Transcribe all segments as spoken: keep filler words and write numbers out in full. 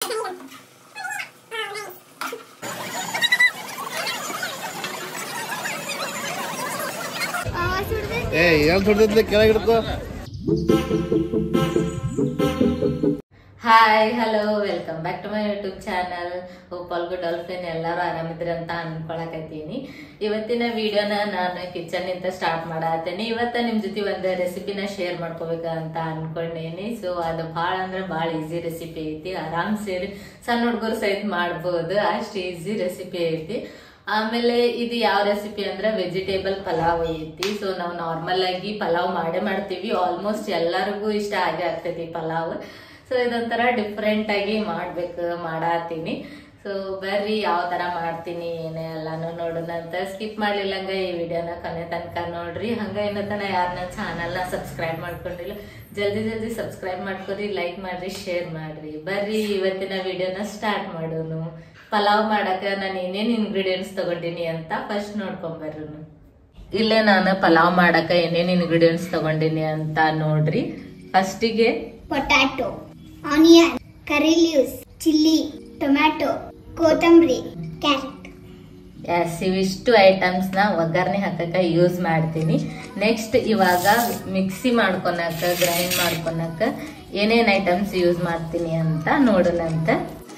ಏ ಏನ್ ಸುಡ್ತೈತಿ ಕೆಳಗಿಡ್ಕೋ. Hi hello welcome back to my YouTube channel. Hope all good all friend ಎಲ್ಲರೂ ಆರಾಮಿದ್ರಿ ಅಂತ ಅನ್ಕೊಳಕತ್ತೀನಿ. ಇವತ್ತಿನ ವಿಡಿಯೋನ ನಾನು ಕಿಚನ್ ಇಂದ ಸ್ಟಾರ್ಟ್ ಮಾಡತ್ತೀನಿ. ಇವತ್ತ ನಿಮ್ ಜೊತೆ ಒಂದು ರೆಸಿಪಿನ ಶೇರ್ ಮಾಡ್ಕೋಬೇಕ ಅಂತ ಅನ್ಕೊಂಡೇನಿ. ಸೊ ಅದು ಭಾಳ ಅಂದ್ರೆ ಭಾಳ ಈಸಿ ರೆಸಿಪಿ ಐತಿ. ಆರಾಮ್ ಸೇರಿ ಸಣ್ಣ ಹುಡುಗರು ಸಹಿತ ಮಾಡ್ಬೋದು, ಅಷ್ಟು ಈಸಿ ರೆಸಿಪಿ ಐತಿ. ಆಮೇಲೆ ಇದು ಯಾವ ರೆಸಿಪಿ ಅಂದ್ರೆ ವೆಜಿಟೇಬಲ್ ಪಲಾವ್ ಐತಿ. ಸೊ ನಾವು ನಾರ್ಮಲ್ ಆಗಿ ಪಲಾವ್ ಮಾಡೇ ಮಾಡ್ತೀವಿ, ಆಲ್ಮೋಸ್ಟ್ ಎಲ್ಲರಿಗೂ ಇಷ್ಟ ಆಗೇ ಆಗ್ತೈತಿ ಪಲಾವ್. ಸೊ ಇದೊಂಥರ ಡಿಫ್ರೆಂಟ್ ಆಗಿ ಮಾಡ್ಬೇಕು ಮಾಡತ್ತೀನಿ. ಸೊ ಬರ್ರಿ ಯಾವ ತರ ಮಾಡ್ತೀನಿ ಏನೇ ಎಲ್ಲಾನು ನೋಡೋಣ ಅಂತ. ಸ್ಕಿಪ್ ಮಾಡ್ಲಿಲ್ಲಂಗ ಈ ವಿಡಿಯೋನ ಕೊನೆ ತನಕ ನೋಡ್ರಿ. ಹಂಗ ಏನತನ ಯಾರ ನನ್ನ ಚಾನಲ್ ನ ಸಬ್ಸ್ಕ್ರೈಬ್ ಮಾಡ್ಕೊಂಡಿಲ್ಲ ಜಲ್ದಿ ಜಲ್ದಿ ಸಬ್ಸ್ಕ್ರೈಬ್ ಮಾಡ್ಕೊರಿ, ಲೈಕ್ ಮಾಡ್ರಿ, ಶೇರ್ ಮಾಡ್ರಿ. ಬರ್ರಿ ಇವತ್ತಿನ ವಿಡಿಯೋನ ಸ್ಟಾರ್ಟ್ ಮಾಡೋನು. ಪಲಾವ್ ಮಾಡಕ ನಾನು ಏನೇನ್ ಇಂಗ್ರೀಡಿಯೆಂಟ್ಸ್ ತಗೊಂಡಿನಿ ಅಂತ ಫಸ್ಟ್ ನೋಡ್ಕೊಂಬರ್ರಿ. ಇಲ್ಲೇ ನಾನು ಪಲಾವ್ ಮಾಡಕ ಏನೇನ್ ಇಂಗ್ರೀಡಿಯೆಂಟ್ಸ್ ತಗೊಂಡಿನಿ ಅಂತ ನೋಡ್ರಿ. ಫಸ್ಟಿಗೆ potato, onion, curry leaves, chilli, tomato, ಕೊತ್ತಂಬರಿ, ಕ್ಯಾರೆಟ್. ಎಸ್, ಇವಿಷ್ಟು ಐಟಮ್ಸ್ ನ ಒಗ್ಗರಣೆ ಹಾಕಕ ಯೂಸ್ ಮಾಡ್ತೀನಿ. ನೆಕ್ಸ್ಟ್ ಇವಾಗ ಮಿಕ್ಸಿ ಮಾಡ್ಕೊಳಕ, ಗ್ರೈಂಡ್ ಮಾಡ್ಕೊಳಕ ಏನೇನ್ ಐಟಮ್ಸ್ ಯೂಸ್ ಮಾಡ್ತೀನಿ ಅಂತ ನೋಡೋಣಂತ.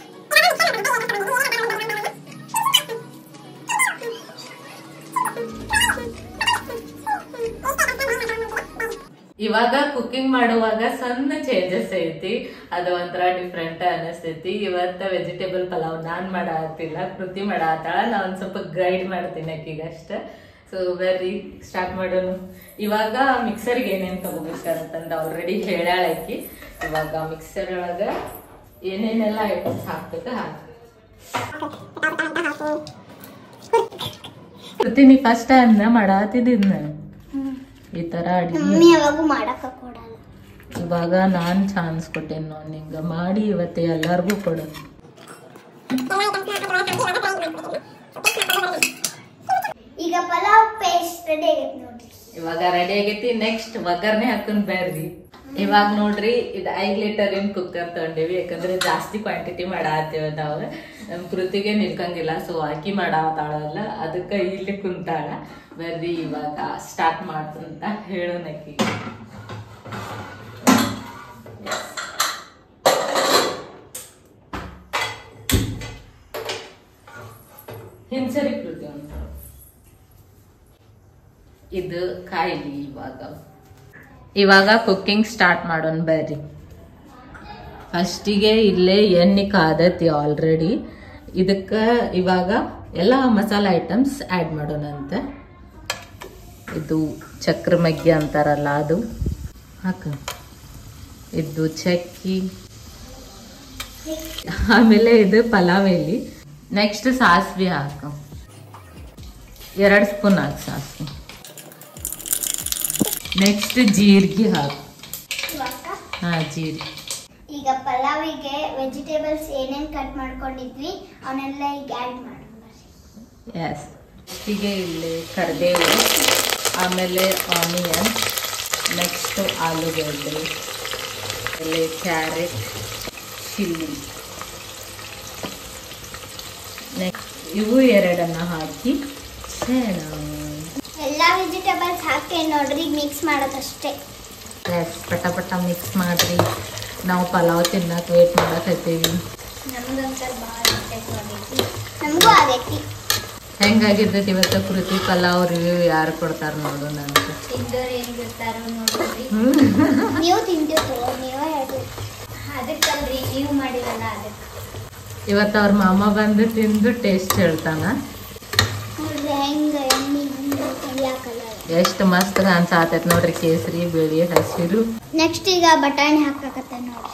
ಇವಾಗ ಕುಕಿಂಗ್ ಮಾಡುವಾಗ ಸಣ್ಣ ಚೇಂಜಸ್ ಐತಿ, ಅದು ಒಂಥರ ಡಿಫ್ರೆಂಟ್ ಅನಿಸ್ತೈತಿ. ಇವತ್ತ ವೆಜಿಟೇಬಲ್ ಪಲಾವ್ ನಾನ್ ಮಾಡತ್ತಿಲ್ಲ, ಕೃತಿ ಮಾಡತ್ತಾಳ. ನಾ ಒಂದ್ ಸ್ವಲ್ಪ ಗೈಡ್ ಮಾಡ್ತೀನಿ ಆಕಿಗ ಅಷ್ಟ. ಸೊ ಬರ್ರಿ ಸ್ಟಾರ್ಟ್ ಮಾಡೋಣ. ಇವಾಗ ಮಿಕ್ಸರ್ಗೆ ಏನೇನ್ ತಗೋಬೇಕಂತಂದ ಆಲ್ರೆಡಿ ಹೇಳ್ಯಾಳ ಆಕಿ. ಇವಾಗ ಮಿಕ್ಸರ್ ಒಳಗ ಏನೇನೆಲ್ಲ ಐಟಮ್ಸ್ ಹಾಕ್ಬೇಕ ಹಾಕ. ಕೃತಿ ನೀ ಫಸ್ಟ್ ಟೈಮ್ ಮಾಡತ್ತಿದ್ದ ನಾನು ಈ ತರ ಅಡಿಗೆ ಇವಾಗ ನಾನ್ ಚಾನ್ಸ್ ಕೊಟ್ಟೇನಿ ನೋಡಿ ನಿಂಗ ಮಾಡಿ ಇವತ್ತು ಎಲ್ಲಾರ್ಗು ಕೊಡು. ಈಗ ಪಲಾವ್ ಪೇಸ್ಟ್ ರೆಡಿ ಆಗೈತಿ ನೋಡ್ರಿ. ಇವಾಗ ರೆಡಿ ಆಗೈತಿ. ನೆಕ್ಸ್ಟ್ ಒಗ್ಗರಣೆ ಹಾಕೊಂಡ್ ಬರ್ರಿ. ಇವಾಗ ನೋಡ್ರಿ, ಇದು ಐದ್ ಲೀಟರ್ ಏನ್ ಕುಕ್ಕರ್ ತಗೊಂಡೇವಿ, ಯಾಕಂದ್ರೆ ಜಾಸ್ತಿ ಕ್ವಾಂಟಿಟಿ ಮಾಡಾತೇವ ನಾವು. ನಮ್ ಕೃತಿಗೆ ನಿಲ್ಕಂಗಿಲ್ಲ, ಸೊ ಆಕಿ ಮಾಡಾತಾಳಲ್ಲ, ಅದಕ್ಕ ಇಲ್ಲಿ ಕುಂತಾಳ. ಬರ್ರಿ ಇವಾಗ ಸ್ಟಾರ್ಟ್ ಮಾಡ್ತಂತ ಹೇಳೋನಕ್ಕಿ. ಹಿಂಸರಿ ಕೃತಿ ಅಂತ ಇದು ಕಾಯಿಲಿ. ಇವಾಗ ಇವಾಗ ಕುಕ್ಕಿಂಗ್ ಸ್ಟಾರ್ಟ್ ಮಾಡೋಣ ಬರ್ರಿ. ಫಸ್ಟಿಗೆ ಇಲ್ಲೇ ಎಣ್ಣೆ ಕಾದತಿ ಆಲ್ರೆಡಿ. ಇದಕ್ಕ ಇವಾಗ ಎಲ್ಲ ಮಸಾಲ ಐಟಮ್ಸ್ ಆಡ್ ಮಾಡೋಣ ಅಂತ. ಇದು ಚಕ್ರ ಮಗ್ಗಿ ಅಂತಾರಲ್ಲ ಅದು ಹಾಕ, ಇದು ಚಕ್ಕಿ, ಆಮೇಲೆ ಇದು ಪಲಾವ್ ಎಲೆ. ನೆಕ್ಸ್ಟ್ ಸಾಸಿವೆ ಹಾಕ, ಎರಡು ಸ್ಪೂನ್ ಹಾಕ ಸಾಸಿವೆ. ನೆಕ್ಸ್ಟ್ ಜೀರಿಗೆ ಹಾಕ. ಹಾ ಜೀರಿಗೆ. ಈಗ ಪಲಾವಿಗೆ ವೆಜಿಟೇಬಲ್ಸ್ ಏನೇನ್ ಕಟ್ ಮಾಡ್ಕೊಂಡಿದ್ವಿ ಅವನ್ನೆಲ್ಲ ಈಗ ಆಡ್ ಮಾಡೋಣ. ಎಸ್, ಹೀಗೆ ಇಲ್ಲಿ ಕರಿಬೇವು, ಆಮೇಲೆ ಆನಿಯನ್, ನೆಕ್ಸ್ಟ್ ಆಲೂಗಡ್ಡೆ, ಆಮೇಲೆ ಕ್ಯಾರೆಟ್, ಚಿಲ್ಲಿ. ನೆಕ್ಸ್ಟ್ ಇವು ಎರಡನ್ನ ಹಾಕಿ ಎಲ್ಲ ವೆಜಿಟೇಬಲ್ಸ್ ಹಾಕಿ ನೋಡ್ರಿ ಮಿಕ್ಸ್ ಮಾಡೋದಷ್ಟೇ. ಎಸ್, ಪಟ ಪಟ ಮಿಕ್ಸ್ ಮಾಡ್ರಿ. ನಾವು ಪಲಾವ್ ತಿನ್ನಕ್ ವೇಟ್ ಮಾಡಕತ್ತೀವಿ. ನಮಗೂ ಆಗೈತಿ. ಹೆಂಗಾಗಿರ್ತೈತಿ ಇವತ್ತು ಕೃತಿ ಪಲಾವ್ ರಿವ್ಯೂ ಯಾರು ಕೊಡ್ತಾರ ನೋಡೋಣ ಅಂತ. ತಿಂದೋರು ಏನ್ ಬಿಡ್ತಾರೋ ನೋಡ್ರಿ. ನೀವು ತಿಂತಿರ್ತೀರೋ ನೀವೇ ಹೇಳ್ರಿ. ಅದಕ್ಕಲ್ರಿ ನೀವು ಮಾಡಿರಲ್ಲ ಅದಕ್ಕೆ. ಇವತ್ತು ಅವ್ರ ಮಾಮ ಬಂದು ತಿಂದು ಟೇಸ್ಟ್ ಹೇಳ್ತಾನ. ಹೆಂಗ ಎಣ್ಣೆ ಎಲ್ಲ ಕಲರ್ ಎಷ್ಟು ಮಸ್ತ್ ಕಾಣ್ಸಾತೈತಿ ನೋಡ್ರಿ, ಕೇಸರಿ, ಬಿಳಿ, ಹಸಿರು. ನೆಕ್ಸ್ಟ್ ಈಗ ಬಟಾಣಿ ಹಾಕಕತ್ತ ನೋಡ್ರಿ.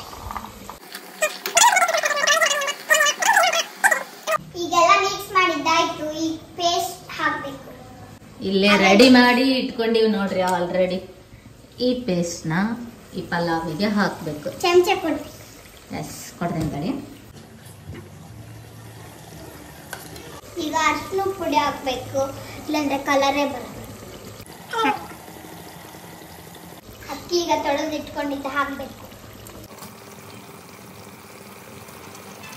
ಈಗೆಲ್ಲ ಮಿಕ್ಸ್ ಮಾಡಿದ್ದಾಯ್ತು. ಈ ಪೇಸ್ಟ್ ಹಾಕ್ಬೇಕು. ಇಲ್ಲೇ ರೆಡಿ ಮಾಡಿ ಇಟ್ಕೊಂಡಿವಿ ನೋಡ್ರಿ ಆಲ್ರೆಡಿ. ಈ ಪೇಸ್ಟ್ ನ ಈ ಪಲಾವಿಗೆ ಹಾಕ್ಬೇಕು. ಚಮಚ ಕೊಡ್ರಿ. ಎಸ್, ಕೊಡ್ತೀನಿ ತಡಿ. ಈಗ ಅರ್ಶಿನ ಪುಡಿ ಹಾಕ್ಬೇಕು, ಇಲ್ಲಾಂದ್ರೆ ಕಲರೇ ಬರಲ್ಲ. ಅಕ್ಕಿ ಈಗ ತೊಳೆದು ಇಟ್ಕೊಂಡಿದ್ದ ಹಾಕ್ಬೇಕು.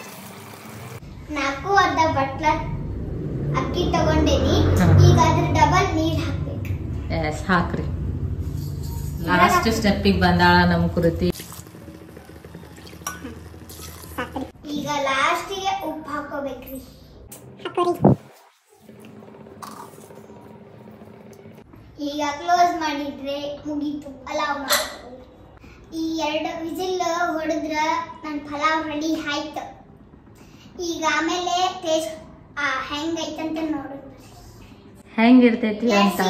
ನಾಲ್ಕು ಅರ್ಧ ಬಟ್ಲ ಅಕ್ಕಿ ತಗೊಂಡೇನಿ. ಈಗ ಅದ್ರ ಡಬಲ್ ನೀರ್ ಹಾಕ್ಬೇಕು. ಎಸ್ ಹಾಕ್ರಿ. ಲಾಸ್ಟ್ ಸ್ಟೆಪ್ಪಿಗೆ ಬಂದಾಳ ನಮ್ ಕೃತಿ. ಈಗ ಲಾಸ್ಟಿಗೆ ಉಪ್ಪು ಹಾಕೋಬೇಕ್ರಿ. ಈಗ ಕ್ಲೋಸ್ ಮಾಡಿದ್ರೆ ಮುಗೀತು ಪಲಾವ್ ಮಾಡ್ಕೊಳ್ಳಿ. ಈ ಎರಡು ವಿಜಿಲ್ ಹೊಡೆದ್ರ ನನ್ನ ಪಲಾವ್ ರೆಡಿ ಆಯ್ತು. ಈಗ ಆಮೇಲೆ ಟೇಸ್ಟ್ ಹೆಂಗೈತಂತ ನೋಡು. ಹೆಂಗಿರ್ತೈತಿ ಅಂತ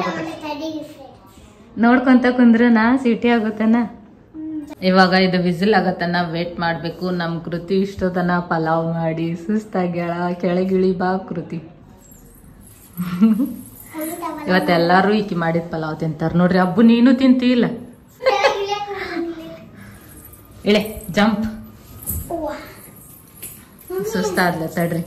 ನೋಡ್ಕೊಂತ ಕುಂದ್ರ ನಾ ಸಿಟಿ ಆಗುತ್ತನ. ಇವಾಗ ಇದು ವಿಸಿಲ್ ಆಗತ್ತನ ವೇಟ್ ಮಾಡ್ಬೇಕು. ನಮ್ ಕೃತಿ ಇಷ್ಟೊತ್ತನ ಪಲಾವ್ ಮಾಡಿ ಸುಸ್ತಾಗ್ಯಾಳ. ಕೆಳಗಿಳಿ ಬಾ ಕೃತಿ. ಇವತ್ತೆಲ್ಲಾರು ಈಕಿ ಮಾಡಿದ ಪಲಾವ್ ತಿಂತಾರ ನೋಡ್ರಿ. ಹಬ್ಬು ನೀನು ತಿಂತಿ ಇಲ್ಲ? ಇಳೆ ಜಂಪ್. ಸುಸ್ತಾದ್ಲ ತಡ್ರಿ.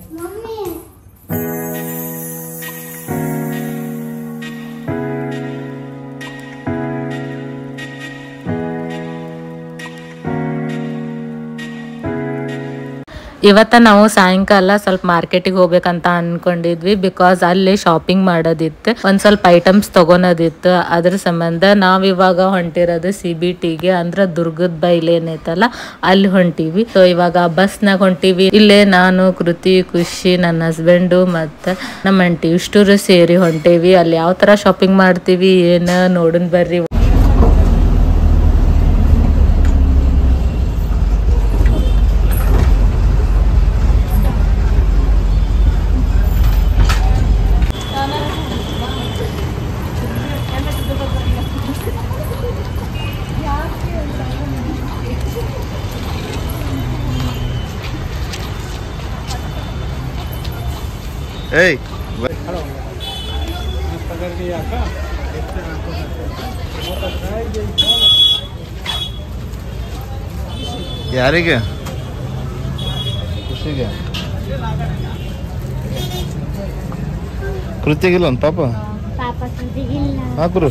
ಇವತ್ತ ನಾವು ಸಾಯಂಕಾಲ ಸ್ವಲ್ಪ ಮಾರ್ಕೆಟಿಗೆ ಹೋಗ್ಬೇಕಂತ ಅನ್ಕೊಂಡಿದ್ವಿ. ಬಿಕಾಸ್ ಅಲ್ಲಿ ಶಾಪಿಂಗ್ ಮಾಡೋದಿತ್ತು, ಒಂದ್ ಸ್ವಲ್ಪ ಐಟಮ್ಸ್ ತಗೊಳೋದಿತ್ತು. ಅದ್ರ ಸಂಬಂಧ ನಾವ್ ಇವಾಗ ಹೊಂಟಿರೋದು ಸಿ ಬಿ ಟಿಗೆ, ಅಂದ್ರ ದುರ್ಗದ ಬೈಲ್ ಏನೈತಲ್ಲ ಅಲ್ಲಿ ಹೊಂಟಿವಿ. ಸೊ ಇವಾಗ ಬಸ್ನಾಗ ಹೊಂಟಿವಿ. ಇಲ್ಲೇ ನಾನು, ಕೃತಿ, ಖುಷಿ, ನನ್ನ ಹಸ್ಬೆಂಡು ಮತ್ತ ನಮ್ಮ ಆಂಟಿ ಇಷ್ಟೂರು ಸೇರಿ ಹೊಂಟೇವಿ. ಅಲ್ಲಿ ಯಾವ ತರ ಶಾಪಿಂಗ್ ಮಾಡ್ತೀವಿ ಏನ ನೋಡನ್ ಬರ್ರಿ. ಏಯ್ ಯಾರಿಗೆ? ಖುಷಿಗೆ. ಕೃತಿಗಿಲ್ಲ ಒಂದು ಪಾಪ. ಪಾಪ ಕೃತಿಗಿಲ್ಲ. ಹಾಕ್ರು.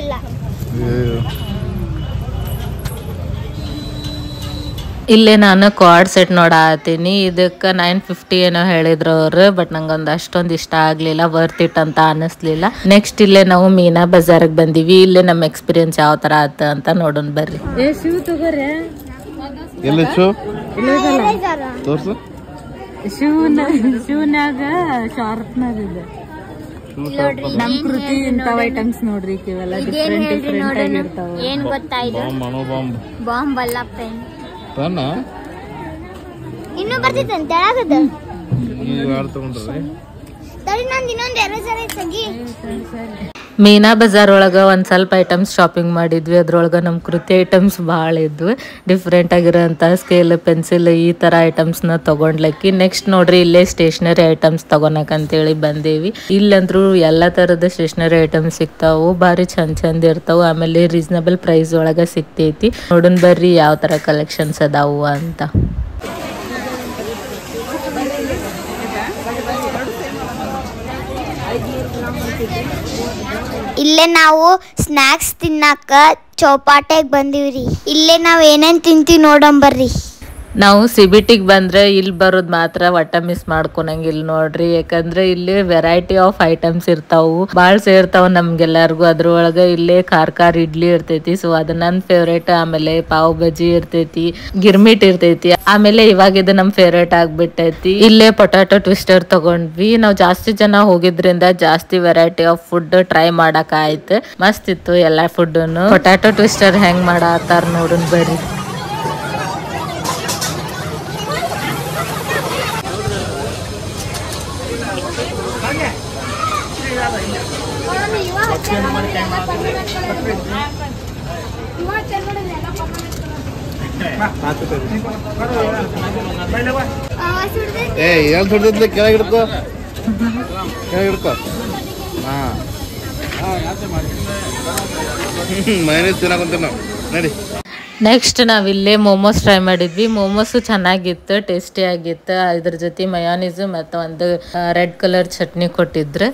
ಇಲ್ಲೇ ನಾನು ಕಾರ್ಡ್ ಸೆಟ್ ನೋಡಾತೀನಿ. ಇದಕ್ಕೆ ನೈನ್ ಫಿಫ್ಟಿ ಏನೋ ಹೇಳಿದ್ರು ಅವ್ರು. ಬಟ್ ನಂಗೊಂದು ಅಷ್ಟೊಂದು ಇಷ್ಟ ಆಗ್ಲಿಲ್ಲ, ವರ್ತ್ ಇಟ್ ಅಂತ ಅನಿಸ್ಲಿಲ್ಲ. ನೆಕ್ಸ್ಟ್ ಇಲ್ಲೇ ನಾವು ಮೀನಾ ಬಜಾರ್ಗೆ ಬಂದಿವಿ. ಇಲ್ಲೇ ನಮ್ಮ ಎಕ್ಸ್ಪೀರಿಯನ್ಸ್ ಯಾವ ತರ ಆತ ಅಂತ ನೋಡೋಣ ಬರ್ರಿ. ಏ ಶೂ ತಗೋರೆ. ಎಲ್ಲಿ ಶೂ ತೋರ್ಸು. ಶೂನ ಶೂನಾಗ ಶಾರ್ಪ್ನಾಗ ಇದೆ. ನಮ್ ಕೃತಿ ಇಂಥವ್ ಐಟಮ್ಸ್ ನೋಡ್ರಿ. ಇವೆಲ್ಲ ಡಿಫ್ರೆಂಟ್ ಡಿಫ್ರೆಂಟ್ ಆಗಿರ್ತಾವ. ಏನ್ ಗೊತ್ತಾಯ್ತು? ಬಾಂಬ್ ಅಲ್ಲ, ಪೆನ್. ಪೆನ್ನ ಇನ್ನೂ ಬರ್ತಿತ್ತಂತ ತೆಳಗದ. ಈಗ ಯಾರು ತಗೊಂಡ್ರಿ? ಸರಿ ನಂದು ಇನ್ನೊಂದು ಎರಡು ಸರಿ ತೆಗಿ. ಮೀನಾ ಬಜಾರ್ ಒಳಗ ಒಂದ್ ಸ್ವಲ್ಪ ಐಟಮ್ಸ್ ಶಾಪಿಂಗ್ ಮಾಡಿದ್ವಿ. ಅದ್ರೊಳಗ ನಮ್ ಕೃತಿ ಐಟಮ್ಸ್ ಭಾಳ ಇದ್ವಿ. ಡಿಫ್ರೆಂಟ್ ಆಗಿರೋಂತ ಸ್ಕೇಲ್, ಪೆನ್ಸಿಲ್ ಈ ತರ ಐಟಮ್ಸ್ ನ ತಗೊಂಡ್ಲಕ್ಕಿ. ನೆಕ್ಸ್ಟ್ ನೋಡ್ರಿ ಇಲ್ಲೇ ಸ್ಟೇಷನರಿ ಐಟಮ್ಸ್ ತಗೊಳಕ್ ಅಂತೇಳಿ ಬಂದೇವಿ. ಇಲ್ಲಂದ್ರು ಎಲ್ಲಾ ತರದ ಸ್ಟೇಷನರಿ ಐಟಮ್ಸ್ ಸಿಗ್ತಾವು. ಬಾರಿ ಚಂದ ಚಂದ ಇರ್ತಾವ. ಆಮೇಲೆ ರೀಸನಬಲ್ ಪ್ರೈಸ್ ಒಳಗ ಸಿಗ್ತೈತಿ. ನೋಡೋಣ ಬರ್ರಿ ಯಾವ ತರ ಕಲೆಕ್ಷನ್ಸ್ ಅದಾವು ಅಂತ. ಇಲ್ಲೇ ನಾವು ಸ್ನಾಕ್ಸ್ ತಿನ್ನಾಕ ಚೌಪಾಟೆಗೆ ಬಂದಿವ್ರಿ. ಇಲ್ಲೇ ನಾವ್ ಏನೇನ್ ತಿಂತೀವಿ ನೋಡಂಬರ್ರಿ. ನಾವು ಸಿಬಿಟಿಗೆ ಬಂದ್ರೆ ಇಲ್ಲಿ ಬರೋದು ಮಾತ್ರ ಒಟ್ಟ ಮಿಸ್ ಮಾಡ್ಕೊಳಂಗಿಲ್ಲ ನೋಡ್ರಿ. ಯಾಕಂದ್ರೆ ಇಲ್ಲಿ ವೆರೈಟಿ ಆಫ್ ಐಟಮ್ಸ್ ಇರ್ತಾವು, ಭಾಳ ಸೇರ್ತಾವ ನಮ್ಗೆಲ್ಲರಿಗೂ. ಅದ್ರೊಳಗ ಇಲ್ಲೇ ಖಾರ ಖಾರ ಇಡ್ಲಿ ಇರ್ತೈತಿ. ಸೊ ಅದು ನನ್ನ ಫೇವ್ರೇಟ್. ಆಮೇಲೆ ಪಾವ್ ಬಜ್ಜಿ ಇರ್ತೈತಿ, ಗಿರ್ಮಿಟ್ ಇರ್ತೈತಿ. ಆಮೇಲೆ ಇವಾಗ ಇದು ನಮ್ ಫೇವ್ರೇಟ್ ಆಗ್ಬಿಟ್ಟೈತಿ. ಇಲ್ಲೇ ಪೊಟ್ಯಾಟೊ ಟ್ವಿಸ್ಟರ್ ತಗೊಂಡ್ವಿ. ನಾವು ಜಾಸ್ತಿ ಜನ ಹೋಗಿದ್ರಿಂದ ಜಾಸ್ತಿ ವೆರೈಟಿ ಆಫ್ ಫುಡ್ ಟ್ರೈ ಮಾಡಕ್ ಆಯ್ತು. ಮಸ್ತ್ ಇತ್ತು ಎಲ್ಲಾ ಫುಡ್. ಪೊಟ್ಯಾಟೊ ಟ್ವಿಸ್ಟರ್ ಹೆಂಗ್ ಮಾಡಾತಾರ ನೋಡೋಣ ಬರ್ರಿ. ಏ ಏನ್ ಸುಡ್ತಿದ್ಲಿ? ಕೆಳಗಿಡ್ಕೋ, ಕೆಳಗಿಡ್ಕೋ. ಹಾ ಮೈನಸ್ ತಿನ್ನಕಂತೀವಿ ನಾವು. ನಡಿ. ನೆಕ್ಸ್ಟ್ ನಾವಿಲ್ಲೇ ಮೋಮೋಸ್ ಟ್ರೈ ಮಾಡಿದ್ವಿ. ಮೋಮೋಸು ಚೆನ್ನಾಗಿತ್ತು, ಟೇಸ್ಟಿ ಆಗಿತ್ತು. ಇದ್ರ ಜೊತೆ ಮಯೋನೀಸು ಮತ್ತು ಒಂದು ರೆಡ್ ಕಲರ್ ಚಟ್ನಿ ಕೊಟ್ಟಿದ್ರು.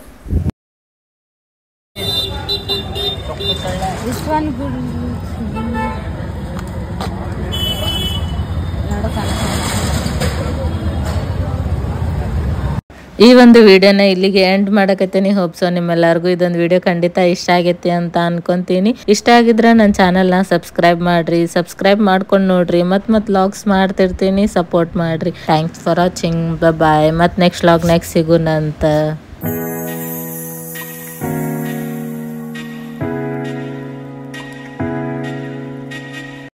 ಈ ಒಂದು ವಿಡಿಯೋನ ಇಲ್ಲಿಗೆ ಎಂಡ್ ಮಾಡಕತ್ತೀನಿ. ಹೋಪ್ಸೋ ನಿಮ್ಮೆಲ್ಲರಿಗೂ ಇದೊಂದು ವಿಡಿಯೋ ಖಂಡಿತ ಇಷ್ಟ ಆಗೈತಿ ಅಂತ ಅನ್ಕೊಂತೀನಿ. ಇಷ್ಟ ಆಗಿದ್ರೆ ನನ್ನ ಚಾನಲ್ನ ಸಬ್ಸ್ಕ್ರೈಬ್ ಮಾಡ್ರಿ, ಸಬ್ಸ್ಕ್ರೈಬ್ ಮಾಡ್ಕೊಂಡು ನೋಡ್ರಿ. ಮತ್ ಮತ್ ವ್ಲಾಗ್ಸ್ ಮಾಡ್ತಿರ್ತೀನಿ, ಸಪೋರ್ಟ್ ಮಾಡ್ರಿ. Thanks for watching. ಬಾಯ್. ಮತ್ ನೆಕ್ಸ್ಟ್ ವ್ಲಾಗ್ ನೆಕ್ಸ್ಟ್ ಸಿಗೋಣಂತ.